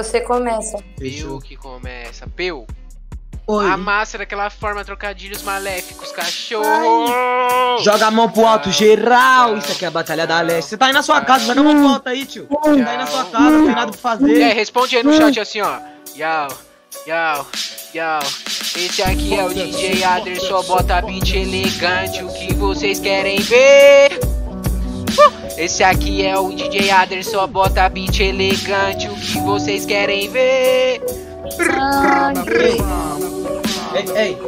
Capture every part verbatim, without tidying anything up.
você começa. Peu que começa. Peu. Oi. A massa daquela forma, trocadilhos maléficos, cachorro! Ai. Joga a mão pro alto, geral! Isso aqui é a Batalha da Leste. Você tá aí na sua casa, joga a mão pro alto aí, tio. Você tá aí na sua casa, não tem nada pra fazer. É, responde aí no chat assim, ó. Yau, yau, yau. Esse aqui é o D J Adler, só bota beat elegante, o que vocês querem ver? Esse aqui é o D J Adler, só bota beat elegante, o que vocês querem ver? Ei, ei, ei,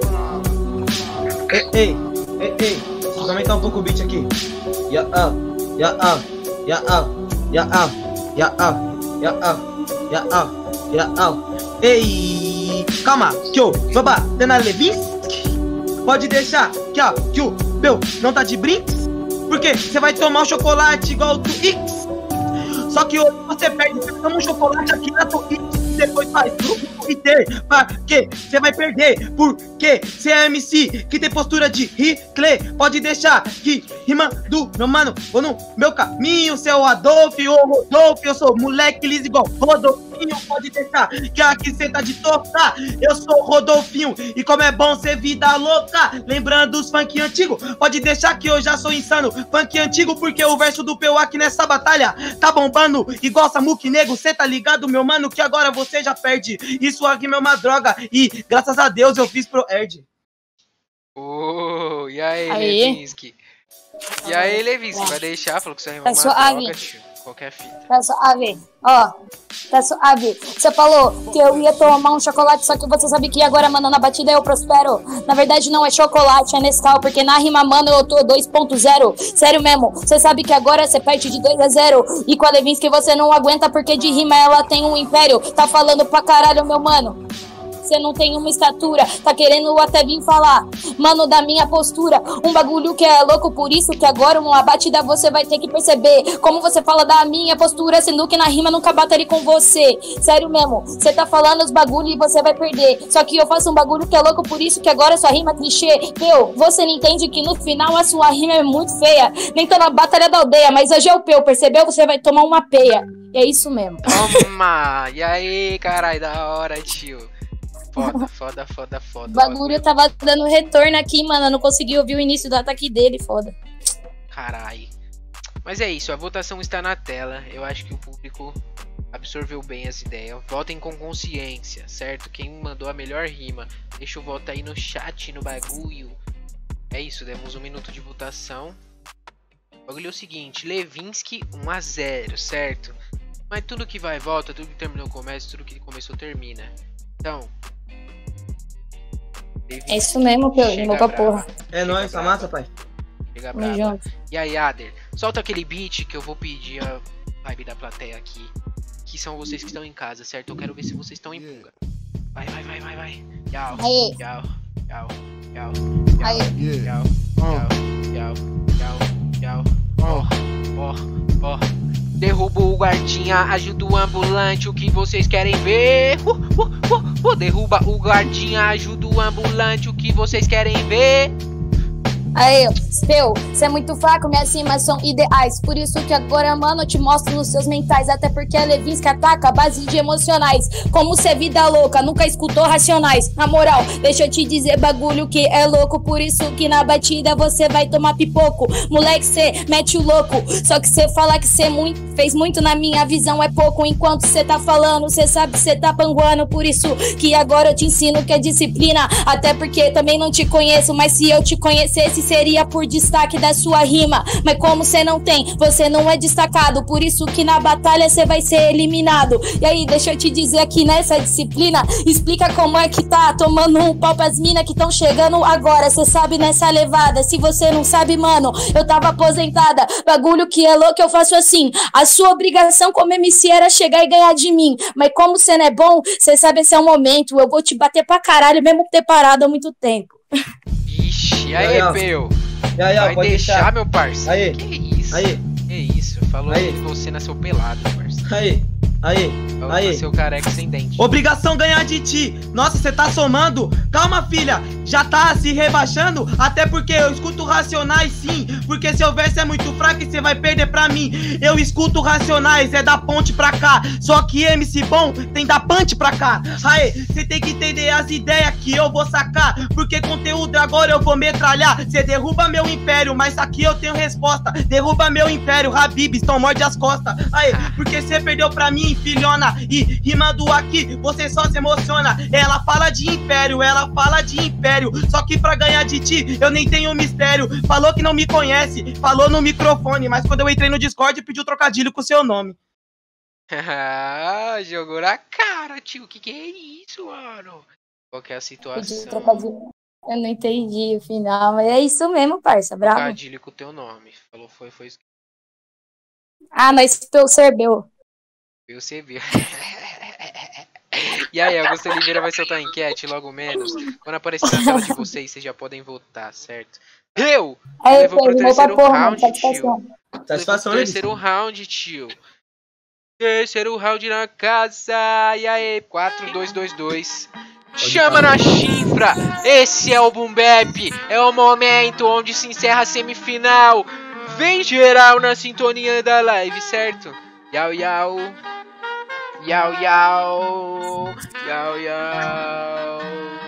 ei, ei, ei, ei, deixa eu aumentar um pouco o beat aqui. Ya up, ya up, ya up, ya up, ya up, ya up, ya up, ya up. Ei, calma, que eu vou bater na Levinsky. Pode deixar que ó, que o meu não tá de brinks, porque você vai tomar um chocolate igual o Twix. Só que hoje você perde, você toma um chocolate aqui na Twix e depois faz grupo ter, pra que você vai perder, porque você é M C que tem postura de Hitler. Pode deixar que rima do meu mano, vou no meu caminho, seu Adolfo ou Rodolfo, eu sou moleque liso igual Rodolfinho. Pode deixar que aqui cê tá de toca, eu sou Rodolfinho, e como é bom ser vida louca, lembrando os funk antigo. Pode deixar que eu já sou insano, funk antigo, porque o verso do Peu aqui nessa batalha tá bombando igual Samuque Nego. Cê tá ligado, meu mano, que agora você já perde. Isso aqui é uma droga e graças a Deus eu fiz pro Erd. Oh, e aí, aí? Levinsky? E aí, Levinsky, vai deixar? Falou que você rimou Tá uma suave. droga, tio. Qualquer fita. Tá suave, ó, tá suave. Você falou que eu ia tomar um chocolate, só que você sabe que agora, mano, na batida eu prospero. Na verdade não é chocolate, é Nescau, porque na rima, mano, eu tô dois ponto zero. Sério mesmo, você sabe que agora você perde de dois a zero. E com a Levinsky você não aguenta, porque de rima ela tem um império. Tá falando pra caralho, meu mano. Você não tem uma estatura, tá querendo até vir falar, mano, da minha postura. Um bagulho que é louco, por isso que agora uma batida você vai ter que perceber como você fala da minha postura, sendo que na rima nunca bateria com você. Sério mesmo, você tá falando os bagulho e você vai perder. Só que eu faço um bagulho que é louco, por isso que agora sua rima é clichê. Peu, você não entende que no final a sua rima é muito feia. Nem tô na batalha da aldeia, mas hoje é o Peu, percebeu? Você vai tomar uma peia. E é isso mesmo. Toma! E aí, caralho, da hora, tio. Foda, foda, foda, foda. O bagulho tava dando retorno aqui, mano. Eu não consegui ouvir o início do ataque dele, foda. Carai. Mas é isso, a votação está na tela. Eu acho que o público absorveu bem as ideias. Votem com consciência, certo? Quem mandou a melhor rima, deixa o voto aí no chat, no bagulho. É isso, demos um minuto de votação. O bagulho é o seguinte, Levinsky um a zero, certo? Mas tudo que vai volta, tudo que terminou começa, tudo que começou termina. Então... Levinsky, é isso mesmo, Peu, rimou pra porra. É nóis, a massa, pai. Chega brava. E aí, Adler, solta aquele beat que eu vou pedir a vibe da plateia aqui. Que são vocês que estão em casa, certo? Eu quero ver se vocês estão em bunga. Vai, vai, vai, vai, vai. Yau, aí. Yau, yau, yau, aí. Yau, yau, yau, yau, yau. Ó, ó, ó. Derruba o guardinha, ajuda o ambulante, o que vocês querem ver? Uh, uh, uh, uh. Derruba o guardinha, ajuda o ambulante, o que vocês querem ver? Aí, Peu, você é muito fraco, minhas rimas são ideais. Por isso que agora, mano, eu te mostro nos seus mentais. Até porque a Levinsky ataca a base de emocionais. Como cê é vida louca, nunca escutou Racionais. Na moral, deixa eu te dizer bagulho que é louco. Por isso que na batida você vai tomar pipoco. Moleque, cê mete o louco. Só que cê fala que cê muito, fez muito, na minha visão é pouco. Enquanto cê tá falando, cê sabe que cê tá panguando. Por isso que agora eu te ensino que é disciplina. Até porque também não te conheço, mas se eu te conhecesse seria por destaque da sua rima. Mas como cê não tem, você não é destacado. Por isso que na batalha cê vai ser eliminado. E aí, deixa eu te dizer aqui nessa disciplina, explica como é que tá tomando um pau pras minas que tão chegando agora. Cê sabe nessa levada, se você não sabe, mano, eu tava aposentada. Bagulho que é louco, eu faço assim. A sua obrigação como M C era chegar e ganhar de mim. Mas como cê não é bom, cê sabe esse é o momento. Eu vou te bater pra caralho, mesmo ter parado há muito tempo. Ixi, e aí, Peu? Vai pode deixar, deixar, meu parceiro? Aí. Que isso? Aí. Que isso? Falou Aí. que você nasceu pelado, parceiro. Aí, aí, Falou aí. que nasceu careca sem dente. Obrigação ganhar de ti. Nossa, você tá somando. Calma, filha. Já tá se rebaixando. Até porque eu escuto Racionais, sim. Porque seu verso é muito fraco. fraca e cê vai perder pra mim. Eu escuto Racionais, é da ponte pra cá. Só que M C bom tem da punch pra cá. Aê, cê tem que entender as ideias que eu vou sacar, porque conteúdo agora eu vou metralhar. Cê derruba meu império, mas aqui eu tenho resposta. Derruba meu império, Habib, então morde as costas. Aê, porque cê perdeu pra mim, filhona. E rimando aqui, você só se emociona. Ela fala de império, ela fala de império. Só que pra ganhar de ti, eu nem tenho mistério. Falou que não me conhece, falou no microfone, mas quando eu entrei no Discord, pediu trocadilho com seu nome. Ah, jogou na cara, tio. Que que é isso, mano? Qual que é a situação? Eu não entendi o final, mas é isso mesmo, parça. Bravo. Trocadilho com o teu nome. Falou, foi, foi isso. Ah, nós pelo Serbeu. Eu sei, viu? E aí, Augusto Oliveira vai soltar a enquete logo menos. Quando aparecer na tela de vocês, vocês já podem votar, certo? Eu! Aí, Levou pro terceiro porra, round, mano, tio. Satisfação, Levou pro terceiro round, tio. Terceiro round na casa. E aí, quatro, dois, dois, dois. Chama na chifra. Esse é o Boom Bap. É o momento onde se encerra a semifinal. Vem geral na sintonia da live, certo? Yau, yau. Yau, yau. Yau, yau.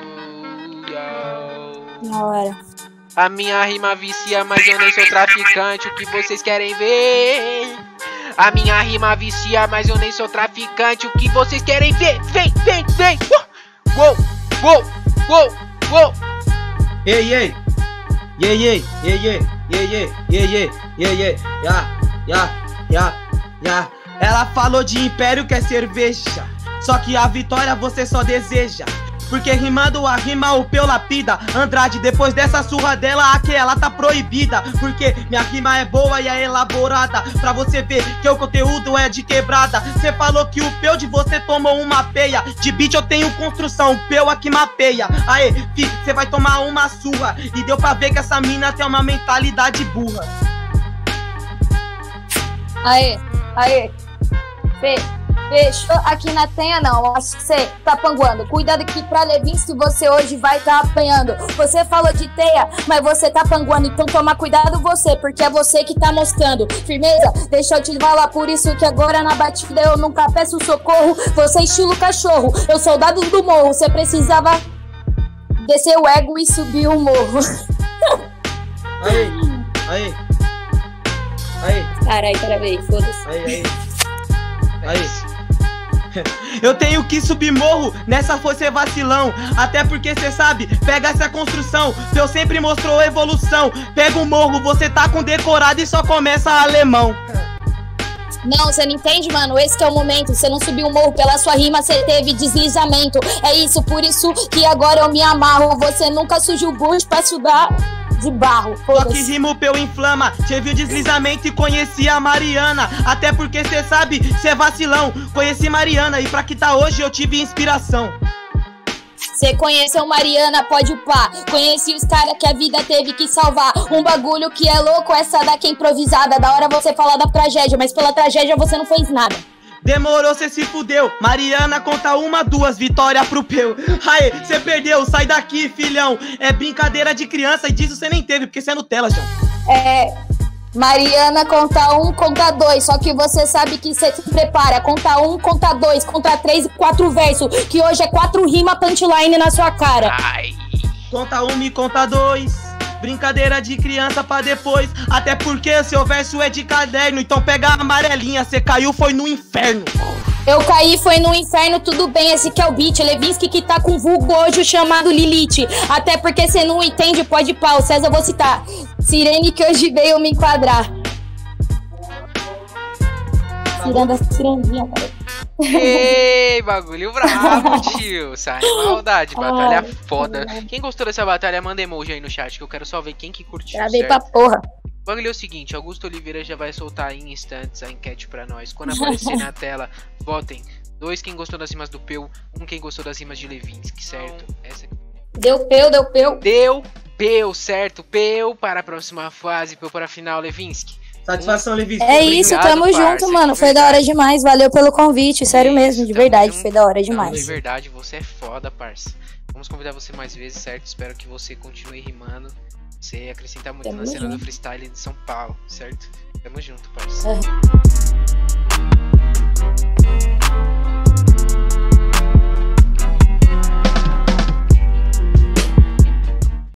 Yau. Na hora. A minha rima vicia, mas eu nem sou traficante. O que vocês querem ver? A minha rima vicia, mas eu nem sou traficante. O que vocês querem ver? Vem, vem, vem. Uh! Uou, uou, uou, uou. Ei, ei. Ei, ei, ei, ei, ei, ei, ei, ei, ei, ei. Ya, ya, ya, ya. Ela falou de império que é cerveja. Só que a vitória você só deseja. Porque rimando a rima o peu lapida. Andrade, depois dessa surra dela, aquela tá proibida. Porque minha rima é boa e é elaborada. Pra você ver que o conteúdo é de quebrada. Cê falou que o peu de você tomou uma peia. De beat eu tenho construção, o peu aqui mapeia. Aê, fi, cê vai tomar uma surra. E deu pra ver que essa mina tem uma mentalidade burra. Aê, aê. Fê. Fechou aqui na tenha não, acho que você tá panguando. Cuidado que pra Levinsky você hoje vai tá apanhando. Você falou de teia, mas você tá panguando. Então toma cuidado você, porque é você que tá moscando. Firmeza? Deixa eu te falar, por isso que agora na batida eu nunca peço socorro. Você é estilo cachorro, eu soldado do morro. Você precisava descer o ego e subir o morro. Aí, aí. Aí. Caralho, peraí, foda-se. Aí, aí. Aí. Eu tenho que subir morro, nessa foi ser vacilão. Até porque cê sabe, pega essa construção. Teu sempre mostrou evolução. Pega o morro, você tá com decorado e só começa alemão. Não, você não entende, mano? Esse que é o momento. Você não subiu o morro, pela sua rima você teve deslizamento. É isso, por isso que agora eu me amarro. Você nunca surgiu bucho pra estudar de barro. Só que rimo peu inflama. Tive o deslizamento e conheci a Mariana. Até porque cê sabe, cê é vacilão. Conheci Mariana e pra que tá hoje eu tive inspiração. Cê conheceu Mariana, pode pá. Conheci os caras que a vida teve que salvar. Um bagulho que é louco, essa daqui é improvisada. Da hora você falar da tragédia, mas pela tragédia você não fez nada. Demorou, cê se fudeu. Mariana conta uma, duas, vitória pro peu. Aê, cê perdeu, sai daqui, filhão. É brincadeira de criança e disso cê nem teve, porque cê é Nutella, João. É... Mariana conta um, conta dois. Só que você sabe que você se prepara. Conta um, conta dois, conta três e quatro versos. Que hoje é quatro rima punchline na sua cara. Ai. Conta um e conta dois. Brincadeira de criança pra depois. Até porque seu verso é de caderno. Então pega a amarelinha, cê caiu foi no inferno. Eu caí, foi no inferno, tudo bem, esse que é o beat. Levinsky que tá com vulgo hoje, o chamado Lilith. Até porque cê não entende, pode pau. César, eu vou citar. Sirene que hoje veio me enquadrar. Tirando a sireninha, cara. Ei, bagulho bravo, tio. Sai maldade, batalha foda. Quem gostou dessa batalha, manda emoji aí no chat, que eu quero só ver quem que curtiu. Gravei pra porra. O bagulho é o seguinte, Augusto Oliveira já vai soltar em instantes a enquete pra nós. Quando aparecer na tela, votem. Dois quem gostou das rimas do Peu, um quem gostou das rimas de Levinsky, certo? Essa... Deu Peu, deu Peu. Deu Peu, certo? Peu para a próxima fase, Peu para a final, Levinsky. Satisfação, Levinsky. É isso, tamo parça, junto, mano. Foi da hora demais. Valeu pelo convite, sério Isso, mesmo, de tamo verdade. junto. Foi da hora Não, demais. de verdade, você é foda, parça. Vamos convidar você mais vezes, certo? Espero que você continue rimando. Você acrescenta muito Tamo na cena junto. do freestyle de São Paulo, certo? Tamo junto, parceiro. Aham.